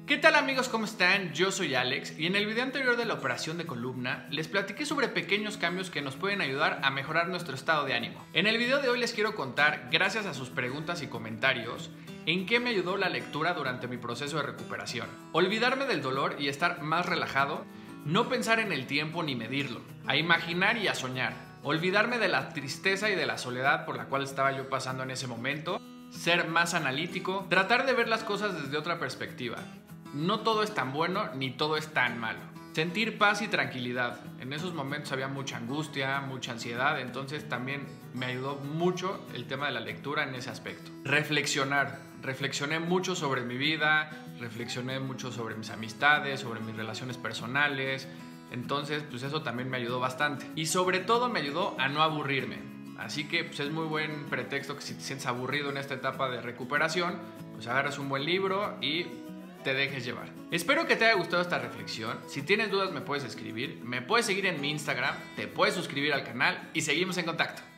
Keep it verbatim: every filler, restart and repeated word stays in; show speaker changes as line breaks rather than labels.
¿Qué tal amigos? ¿Cómo están? Yo soy Alex y en el video anterior de la operación de columna les platiqué sobre pequeños cambios que nos pueden ayudar a mejorar nuestro estado de ánimo. En el video de hoy les quiero contar, gracias a sus preguntas y comentarios, en qué me ayudó la lectura durante mi proceso de recuperación. Olvidarme del dolor y estar más relajado, no pensar en el tiempo ni medirlo, a imaginar y a soñar, olvidarme de la tristeza y de la soledad por la cual estaba yo pasando en ese momento, ser más analítico, tratar de ver las cosas desde otra perspectiva. No todo es tan bueno ni todo es tan malo. Sentir paz y tranquilidad. En esos momentos había mucha angustia, mucha ansiedad, entonces también me ayudó mucho el tema de la lectura en ese aspecto. Reflexionar. Reflexioné mucho sobre mi vida, reflexioné mucho sobre mis amistades, sobre mis relaciones personales, entonces pues eso también me ayudó bastante. Y sobre todo me ayudó a no aburrirme. Así que pues, es muy buen pretexto que si te sientes aburrido en esta etapa de recuperación, pues agarras un buen libro y te dejes llevar. Espero que te haya gustado esta reflexión. Si tienes dudas me puedes escribir, me puedes seguir en mi Instagram, te puedes suscribir al canal y seguimos en contacto.